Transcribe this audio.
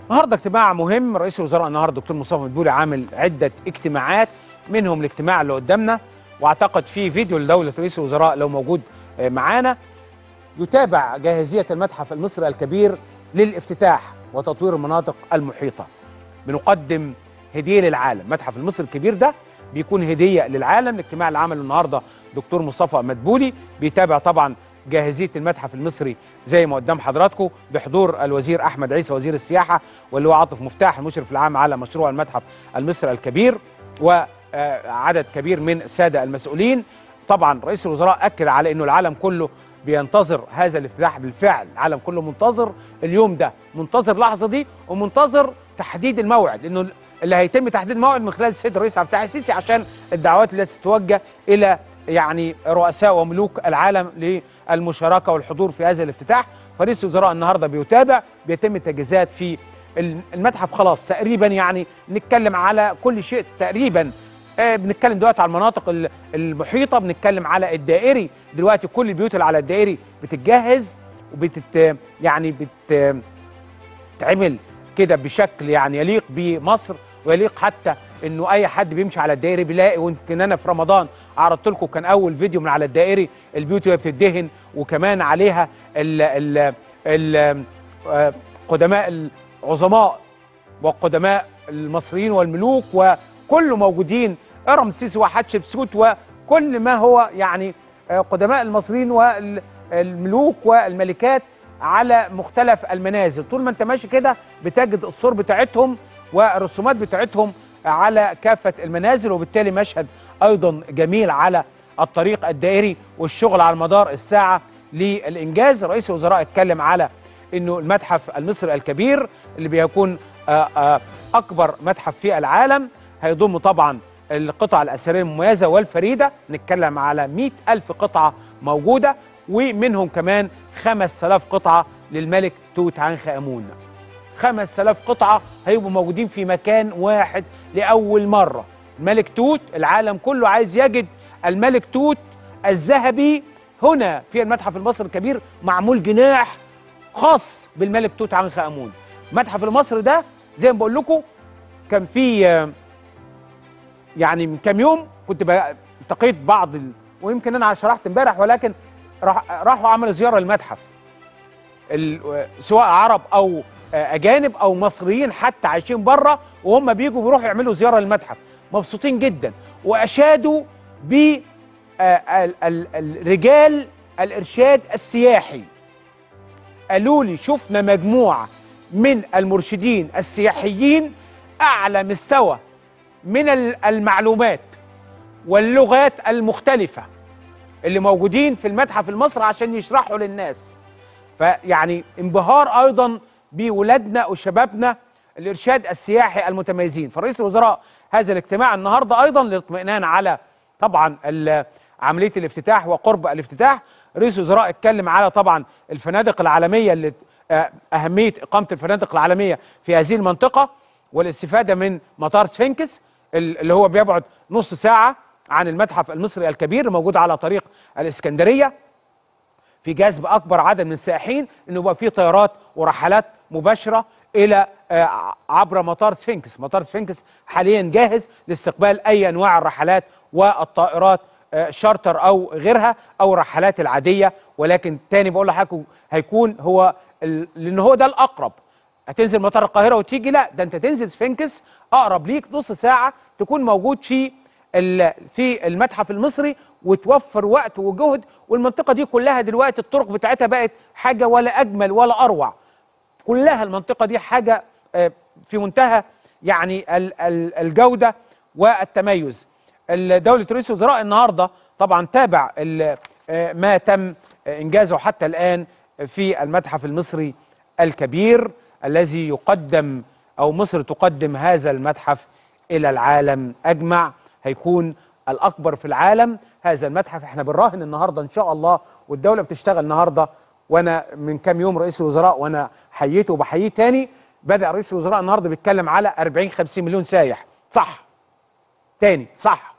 النهارده اجتماع مهم. رئيس الوزراء النهارده الدكتور مصطفى مدبولي عامل عده اجتماعات، منهم الاجتماع اللي قدامنا، واعتقد في فيديو لدوله رئيس الوزراء لو موجود معانا يتابع جاهزيه المتحف المصري الكبير للافتتاح وتطوير المناطق المحيطه. بنقدم هديه للعالم، المتحف المصري الكبير ده بيكون هديه للعالم. الاجتماع اللي عمله النهارده دكتور مصطفى مدبولي بيتابع طبعا جاهزيه المتحف المصري زي ما قدام حضراتكم، بحضور الوزير احمد عيسى وزير السياحه، واللي هو عاطف مفتاح المشرف العام على مشروع المتحف المصري الكبير، وعدد كبير من الساده المسؤولين. طبعا رئيس الوزراء اكد على انه العالم كله بينتظر هذا الافتتاح. بالفعل العالم كله منتظر اليوم ده، منتظر اللحظه دي، ومنتظر تحديد الموعد، لانه اللي هيتم تحديد الموعد من خلال السيد الرئيس عبد الفتاح السيسي، عشان الدعوات التي تتوجه الى يعني رؤساء وملوك العالم للمشاركه والحضور في هذا الافتتاح. فرئيس الوزراء النهارده بيتم التجهيزات في المتحف. خلاص تقريبا يعني نتكلم على كل شيء تقريبا. بنتكلم دلوقتي على المناطق المحيطه، بنتكلم على الدائري. دلوقتي كل البيوت اللي على الدائري بتتجهز يعني بتتعمل كده بشكل يعني يليق بمصر، ويليق حتى انه اي حد بيمشي على الدائري بيلاقي. ويمكن انا في رمضان عرضت لكم كان اول فيديو من على الدائري، البيوت وهي بتدهن، وكمان عليها قدماء العظماء والقدماء المصريين والملوك، وكله موجودين، رمسيس وحتشبسوت وكل ما هو يعني قدماء المصريين والملوك والملكات على مختلف المنازل. طول ما انت ماشي كده بتجد الصور بتاعتهم والرسومات بتاعتهم على كافة المنازل، وبالتالي مشهد أيضا جميل على الطريق الدائري، والشغل على مدار الساعة للإنجاز. رئيس الوزراء اتكلم على أنه المتحف المصري الكبير اللي بيكون أكبر متحف في العالم، هيضم طبعا القطع الأثرية المميزة والفريدة. نتكلم على 100,000 قطعة موجودة، ومنهم كمان 5000 قطعة للملك توت عنخ آمون. 5000 قطعة هيبقوا موجودين في مكان واحد لأول مرة. الملك توت، العالم كله عايز يجد الملك توت الذهبي هنا في المتحف المصري الكبير، معمول جناح خاص بالملك توت عنخ آمون. المتحف المصري ده زي ما بقول لكم كان في يعني من كام يوم كنت التقيت بعض ويمكن انا شرحت امبارح، ولكن راحوا عملوا زياره للمتحف، سواء عرب او اجانب او مصريين حتى عايشين بره، وهم بيروحوا يعملوا زياره للمتحف، مبسوطين جدا. واشادوا بالرجال الارشاد السياحي، قالوا لي شفنا مجموعه من المرشدين السياحيين اعلى مستوى من المعلومات واللغات المختلفه اللي موجودين في المتحف المصري عشان يشرحوا للناس. فيعني انبهار ايضا بولادنا وشبابنا الارشاد السياحي المتميزين. فرئيس الوزراء هذا الاجتماع النهارده ايضا للاطمئنان على طبعا عمليه الافتتاح وقرب الافتتاح. رئيس الوزراء اتكلم على طبعا الفنادق العالميه، اللي اهميه اقامه الفنادق العالميه في هذه المنطقه، والاستفاده من مطار سفنكس اللي هو بيبعد نص ساعه عن المتحف المصري الكبير، الموجود على طريق الاسكندريه، في جذب اكبر عدد من السائحين، انه يبقى في طيارات ورحلات مباشره الى عبر مطار سفنكس. مطار سفنكس حاليا جاهز لاستقبال اي انواع الرحلات والطائرات، شارتر او غيرها او الرحلات العاديه. ولكن تاني بقول لحضرتك هيكون هو لان هو ده الاقرب. هتنزل مطار القاهره وتيجي؟ لا، ده انت تنزل سفنكس اقرب ليك، نص ساعه تكون موجود في المتحف المصري، وتوفر وقت وجهد. والمنطقه دي كلها دلوقتي الطرق بتاعتها بقت حاجه ولا اجمل ولا اروع. كلها المنطقه دي حاجه في منتهى يعني الجوده والتميز. دولة رئيس الوزراء النهارده طبعا تابع ما تم انجازه حتى الان في المتحف المصري الكبير، الذي يقدم او مصر تقدم هذا المتحف الى العالم اجمع. هيكون الاكبر في العالم هذا المتحف. احنا بنراهن النهارده ان شاء الله، والدوله بتشتغل النهارده. وانا من كام يوم رئيس الوزراء وانا حييته وبحييه تاني، بدا رئيس الوزراء النهارده بيتكلم على 40-50 مليون سايح. صح، تاني صح،